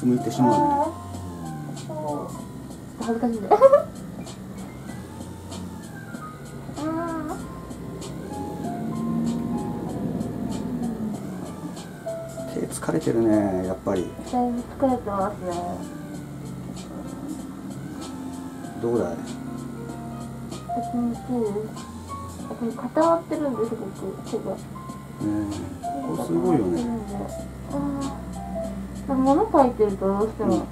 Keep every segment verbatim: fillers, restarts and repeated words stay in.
つむいてしまうね。 恥ずかしいね。 手疲れてるね、やっぱり。 だいぶ疲れてますね。 どうだい？ 気持ちいいです。これ固まってるんです、僕、手が。 ねえ、ここすごいよね。 ああ、物書いてるとどうしても。うん。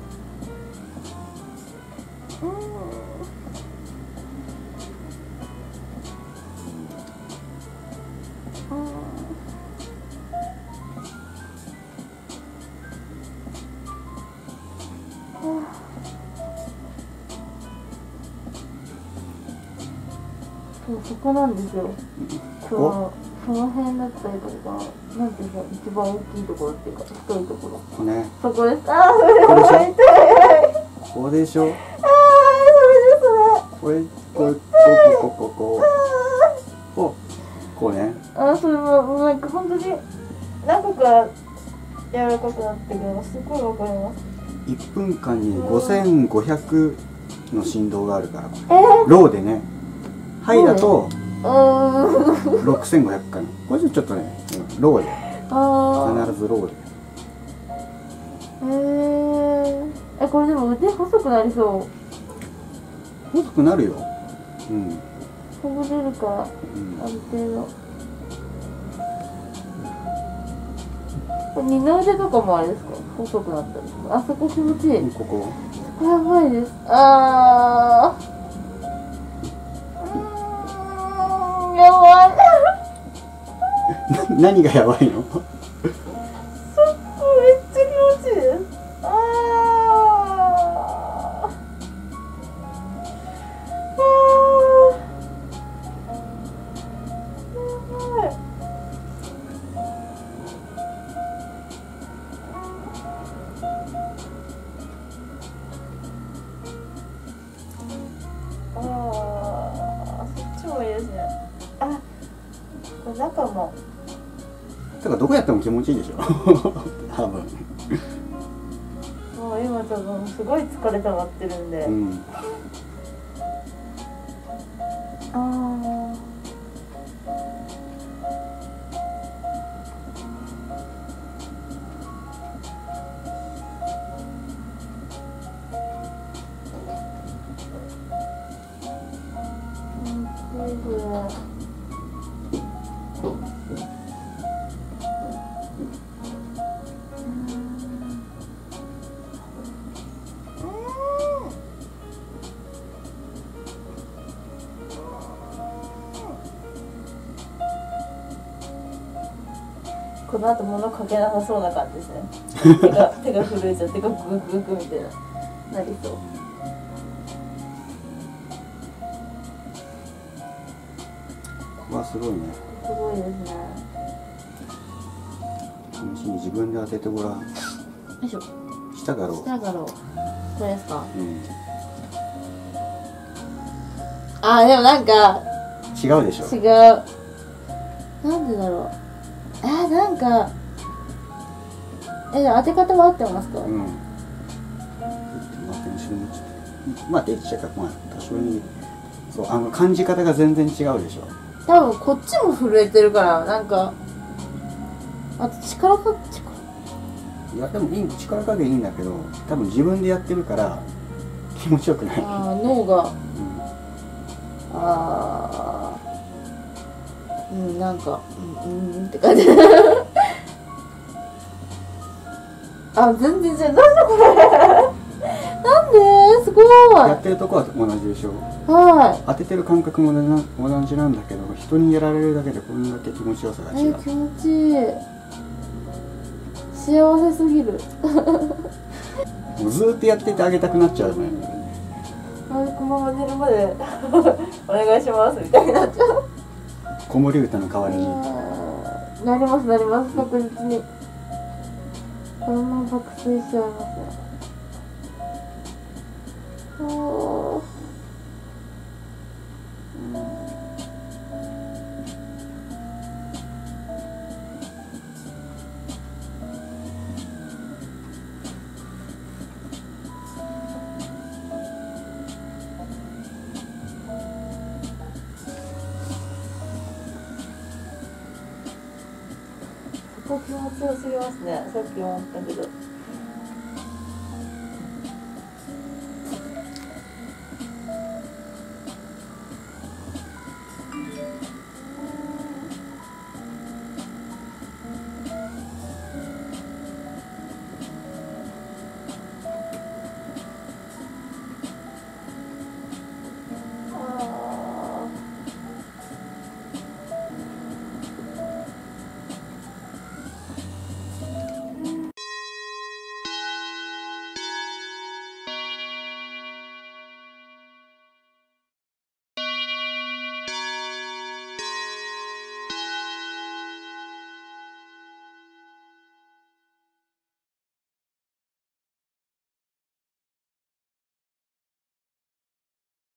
そう、そこなんですよ。その、その辺だったりとか、なんていうか、一番大きいところっていうか、太いところ。ね。そこです。ああ、それは痛い。 ここでしょ。ああ、 それですね。 これ、ここ、ここ、ここ。ここうね。 ああ、それも、なんか本当に、何個か柔らかくなってるのがすごいわかります。 いっぷんかんにごせんごひゃくの振動があるから。えー、ローでね。ハイだとろくせんごひゃくかな。これじゃちょっとね、ローで。必ずローで。 へえー。え、これでも腕細くなりそう。 細くなるよ。うん。 ほぐれるから、うん、ある程度。これ二の腕とかもあれですか？細くなったりとか。あそこ気持ちいい。 ここ。 そこやばいです。ああ。やばい。 何がやばいの？ そこめっちゃ気持ちいいです。ああ。中もだからどこやっても気持ちいいでしょ。多分もう今多分すごい疲れ溜まってるんで、うん、ああこれこの後物かけなさそうな感じですね。手が手が震えちゃってグクグクグクみたいななりそう。 ここはすごいね。 すごいですね。 試しに自分で当ててごらん。よいしょ。 下だろう。 下だろう。これですか。うん。 あーでもなんか違うでしょ。 違う。なんでだろう。あーなんかえ当て方は合ってますか？うん。 待って後ろにちょっと待ってちょっとまあ多少にそうあの感じ方が全然違うでしょ。 多分こっちも震えてるからなんかあと力か力いやでもいい力加減いいんだけど多分自分でやってるから気持ちよくない。 ああ脳が、うん、ああうんなんかうんうんって感じ。あ全然違う。なんでこれ。なんですごい。 やってるとこは同じでしょ。 はい。 当ててる感覚も同じなんだけど人にやられるだけでこんだけ気持ちよさが違う。 えー、気持ちいい。幸せすぎる。 もうずーっとやっててあげたくなっちゃうね。 あこのまま寝るまでお願いしますみたいになっちゃう。 子守歌の代わりに。 なりますなります確実に。このまま爆睡しちゃいますね。おー、 こ気持ちよすぎますね。さっき思ったけど。